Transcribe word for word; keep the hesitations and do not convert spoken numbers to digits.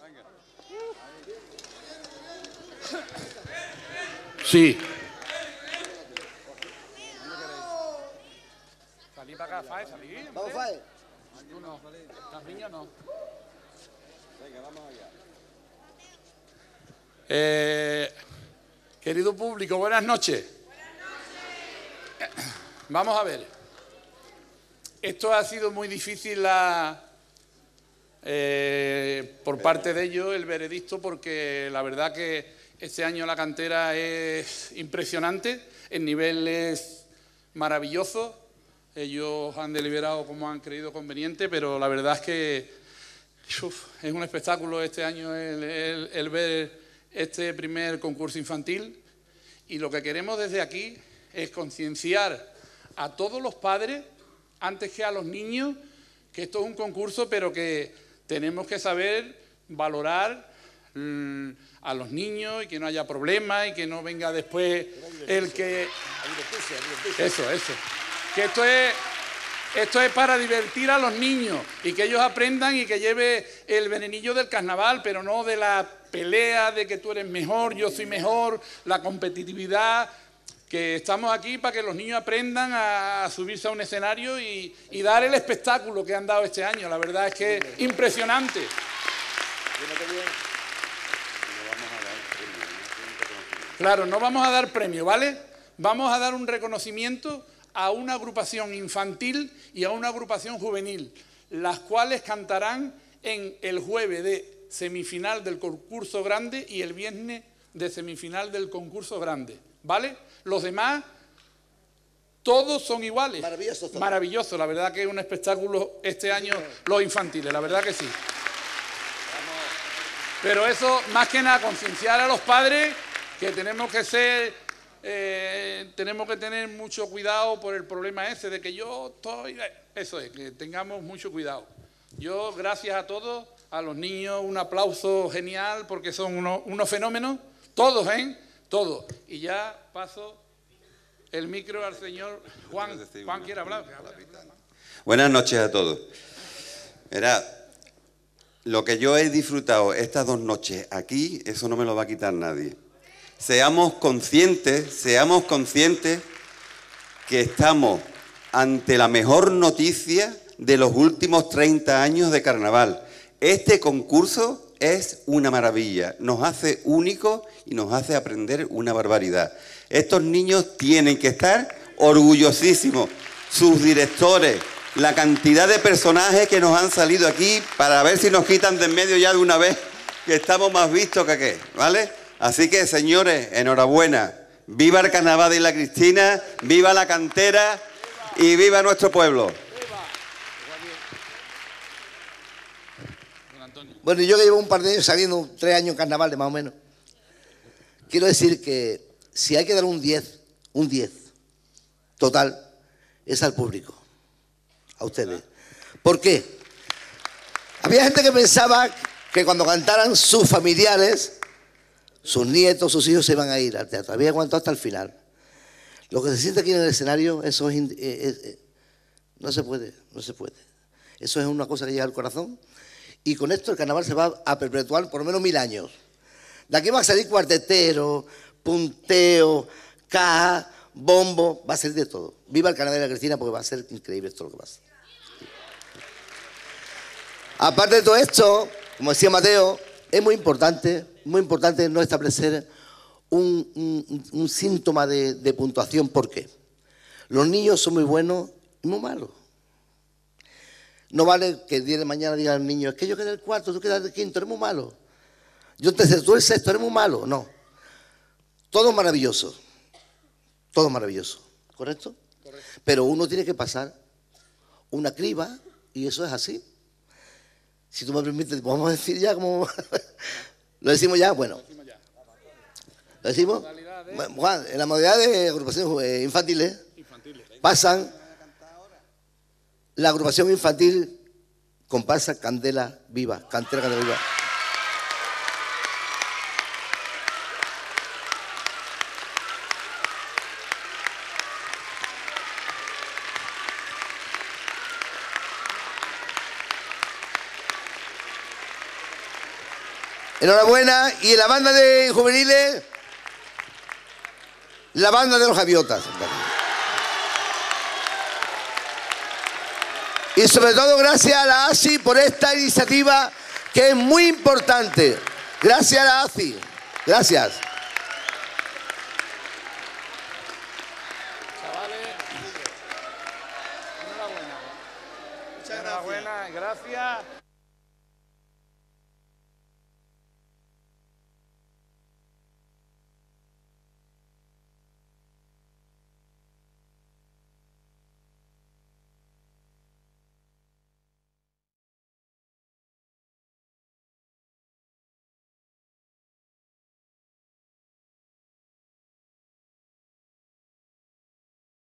Sí. Salí para acá, Fae, salí. Vamos, Fae. Tú no, las niñas no. Venga, vamos allá. Eh, querido público, buenas noches. Buenas noches. Vamos a ver. Esto ha sido muy difícil la, eh, por parte de ellos el veredicto, porque la verdad que este año la cantera es impresionante, el nivel es maravilloso. Ellos han deliberado como han creído conveniente, pero la verdad es que uf, es un espectáculo este año el, el, el ver este primer concurso infantil. Y lo que queremos desde aquí es concienciar a todos los padres, antes que a los niños, que esto es un concurso, pero que tenemos que saber valorar mmm, a los niños y que no haya problemas y que no venga después el que... Eso, eso. Que esto es, esto es para divertir a los niños y que ellos aprendan y que lleve el venenillo del carnaval, pero no de la pelea de que tú eres mejor, yo soy mejor, la competitividad, que estamos aquí para que los niños aprendan a subirse a un escenario y, y dar el espectáculo que han dado este año. La verdad es que es impresionante. Claro, no vamos a dar premio, ¿vale? Vamos a dar un reconocimiento a una agrupación infantil y a una agrupación juvenil, las cuales cantarán en el jueves de semifinal del concurso grande y el viernes de semifinal del concurso grande, ¿vale? Los demás, todos son iguales. Maravilloso. Todo. Maravilloso, la verdad que es un espectáculo este año los infantiles, la verdad que sí. Pero eso, más que nada, concienciar a los padres que tenemos que ser... Eh, tenemos que tener mucho cuidado por el problema ese de que yo estoy... Eso es, que tengamos mucho cuidado. Yo, gracias a todos, a los niños, un aplauso genial porque son unos, unos fenómenos, todos, ¿eh? Todos. Y ya paso el micro al señor Juan. Juan quiere hablar. Buenas noches a todos. Verá, lo que yo he disfrutado estas dos noches aquí, eso no me lo va a quitar nadie. Seamos conscientes, seamos conscientes que estamos ante la mejor noticia de los últimos treinta años de carnaval. Este concurso es una maravilla, nos hace únicos y nos hace aprender una barbaridad. Estos niños tienen que estar orgullosísimos, sus directores, la cantidad de personajes que nos han salido aquí para ver si nos quitan de en medio ya de una vez, que estamos más vistos que qué, ¿vale? Así que, señores, enhorabuena. Viva el Carnaval de Isla Cristina, viva la cantera y viva nuestro pueblo. Bueno, yo que llevo un par de años saliendo, tres años en carnaval de más o menos, quiero decir que si hay que dar un diez, un diez total, es al público, a ustedes. ¿Por qué? Había gente que pensaba que cuando cantaran sus familiares, sus nietos, sus hijos se iban a ir al teatro. Había aguantado hasta el final. Lo que se siente aquí en el escenario, eso es, es, es, no se puede, no se puede. Eso es una cosa que llega al corazón. Y con esto el carnaval se va a perpetuar por lo menos mil años. De aquí va a salir cuartetero, punteo, caja, bombo, va a salir de todo. Viva el Carnaval de la Cristina porque va a ser increíble esto lo que pasa. Aparte de todo esto, como decía Mateo, es muy importante, muy importante no establecer un, un, un síntoma de, de puntuación. ¿Por qué? Los niños son muy buenos y muy malos. No vale que el día de mañana diga al niño, es que yo quedé el cuarto, tú quedas el quinto, eres muy malo. Yo te sé, tú eres sexto, eres muy malo. No. Todo maravilloso. Todo maravilloso. ¿Correcto? Correcto. Pero uno tiene que pasar una criba y eso es así. Si tú me permites, ¿podemos decir ya como...? ¿Lo decimos ya? Bueno. ¿Lo decimos? Juan, en la modalidad de agrupaciones infantiles, infantiles pasan la agrupación infantil comparsa Candela Viva, Cantera Candela Viva. Enhorabuena. Y en la banda de juveniles, la banda de los Gaviotas. Y sobre todo gracias a la A S I por esta iniciativa que es muy importante. Gracias a la A S I. Gracias. Chavales, enhorabuena. Muchas gracias. Enhorabuena, gracias.